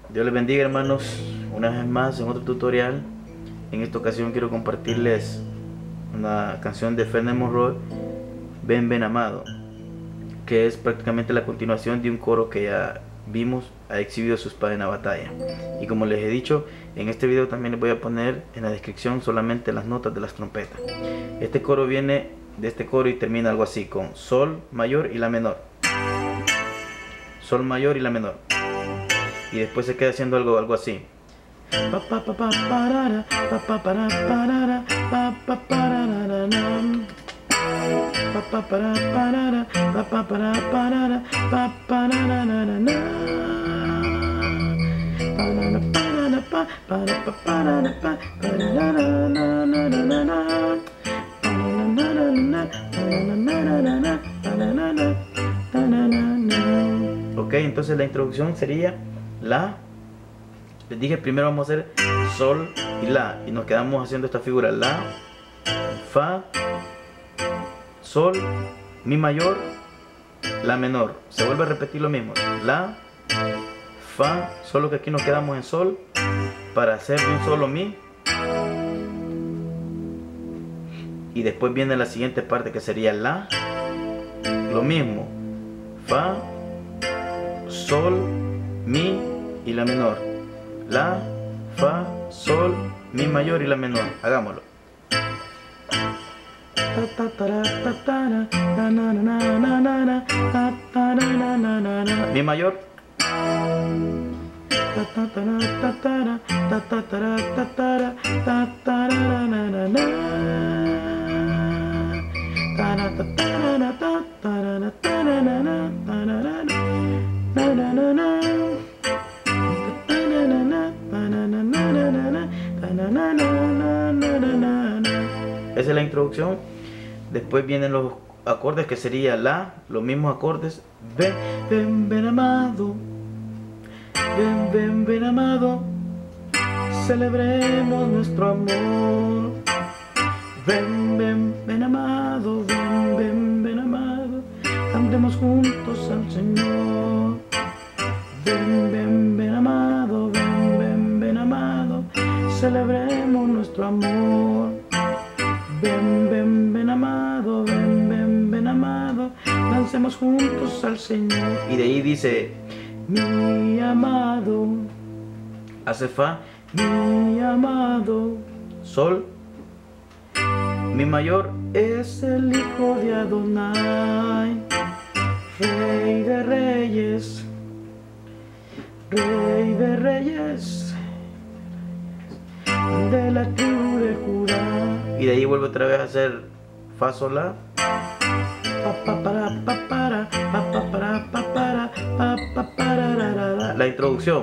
Dios les bendiga, hermanos, una vez más en otro tutorial. En esta ocasión quiero compartirles una canción de Fender Monroe, Ven Ven Amado, que es prácticamente la continuación de un coro que ya vimos, ha exhibido sus padres en la batalla. Y como les he dicho, en este video también les voy a poner en la descripción solamente las notas de las trompetas. Este coro viene de este coro y termina algo así, con Sol mayor y La menor, Sol mayor y La menor, y después se queda haciendo algo así. Ok, entonces la introducción sería La. Les dije primero vamos a hacer Sol y La, y nos quedamos haciendo esta figura: La, Fa, Sol, Mi mayor, La menor. Se vuelve a repetir lo mismo: La, Fa, solo que aquí nos quedamos en Sol para hacer de un solo Mi. Y después viene la siguiente parte que sería La, lo mismo: Fa, Sol, Mi y La menor. La, Fa, Sol, Mi mayor y La menor. Hagámoslo. Mi mayor, esa es la introducción. Después vienen los acordes, que sería La, los mismos acordes: ven, ven, ven amado, ven, ven, ven amado, celebremos nuestro amor. Ven, ven, ven amado, ven, ven, ven amado, cantemos juntos al Señor. Ven, ven, ven amado, ven, ven, ven amado, celebremos nuestro amor. Ven, ven, ven amado, ven, ven, ven amado, dancemos juntos al Señor. Y de ahí dice: mi amado, hace Fa, mi amado, Sol, Mi mayor es el hijo de Adonai, Rey de reyes, Rey de reyes, de la tribu de Judá. Y de ahí vuelve otra vez a hacer Fa, Sol, La. La introducción.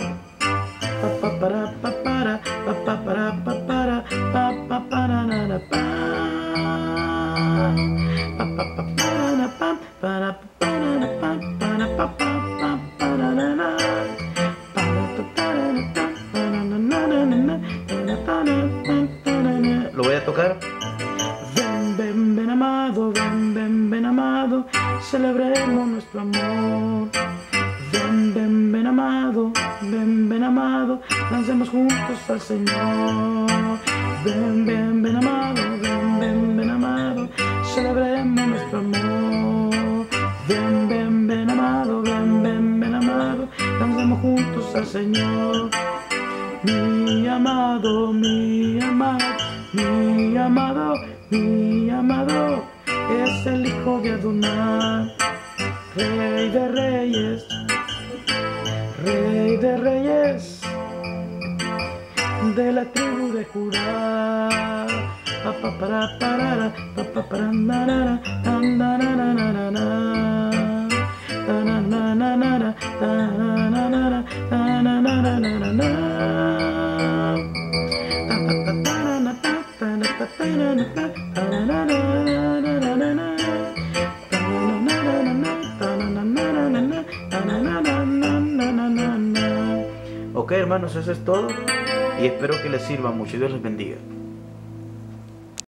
Lo voy a tocar. Ven, ven, ven amado, ven, ven, ven amado, celebremos nuestro amor. Ven, ven, ven amado, ven, ven amado, dancemos juntos al Señor. Ven, ven, ven amado, ven, ven, ven amado, celebremos nuestro amor. Ven, ven, ven amado, ven, ven, ven amado, dancemos juntos al Señor. Mi amado, mi amado, mi amado, mi amado, es el hijo de Adonai, Rey de reyes, Rey de reyes, de la tribu de Judá. Ok, hermanos, eso es todo y espero que les sirva mucho. Dios les bendiga.